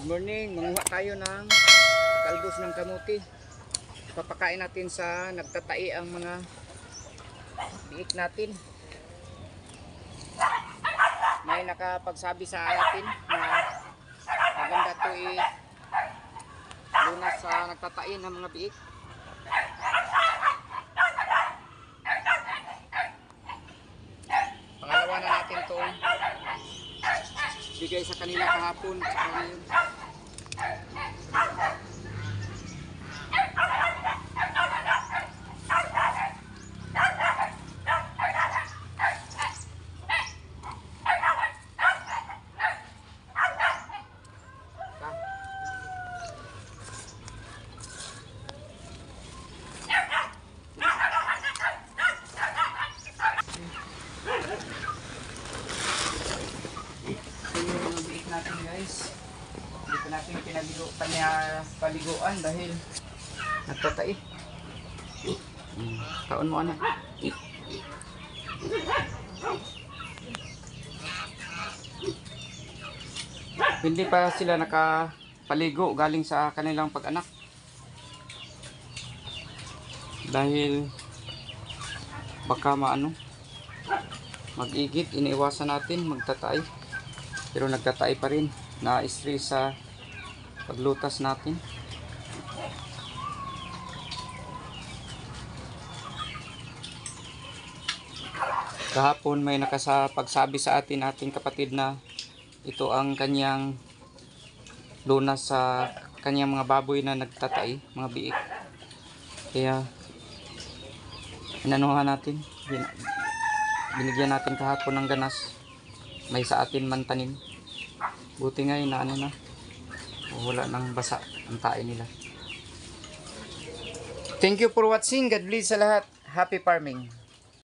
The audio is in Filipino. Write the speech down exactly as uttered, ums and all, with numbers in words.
Good morning, manguha tayo ng talbos ng kamuti. Papakain natin sa nagtatai ang mga biik natin. May nakapagsabi sa atin na maganda ito eh lunas sa nagtatai ng mga biik. Pangalawa na natin itong bigay sa kanila kahapon. Natin guys, dito natin pinaligo kanya paliguan dahil nagtatai. Taon mo anak. Hindi pa sila nakapaligo galing sa kanilang pag-anak dahil baka maano mag-igit. Iniiwasan natin magtatay. Pero nagtatay pa rin, na-stress sa paglutas natin. Kahapon may nakapagsabi sa atin ating kapatid na ito ang kanyang lunas sa kanyang mga baboy na nagtatay, mga biik. Kaya inanuhan natin, binigyan natin kahapon ng ganas. May sa atin man tanim. Buti nga na ano na, wala nang basa ang tae nila. Thank you for watching. God bless sa lahat. Happy farming.